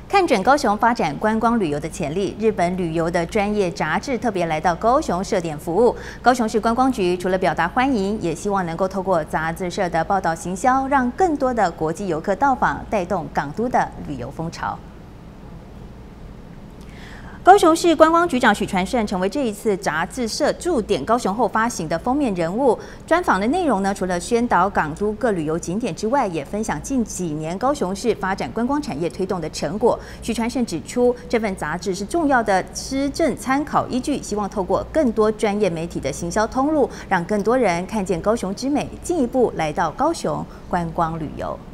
看准高雄发展观光旅游的潜力，日本旅游的专业杂志特别来到高雄设点服务。高雄市观光局除了表达欢迎，也希望能够透过杂志社的报道行销，让更多的国际游客到访，带动港都的旅游风潮。 高雄市观光局长许传胜成为这一次杂志社驻点高雄后发行的封面人物。专访的内容呢，除了宣导港都各旅游景点之外，也分享近几年高雄市发展观光产业推动的成果。许传胜指出，这份杂志是重要的施政参考依据，希望透过更多专业媒体的行销通路，让更多人看见高雄之美，进一步来到高雄观光旅游。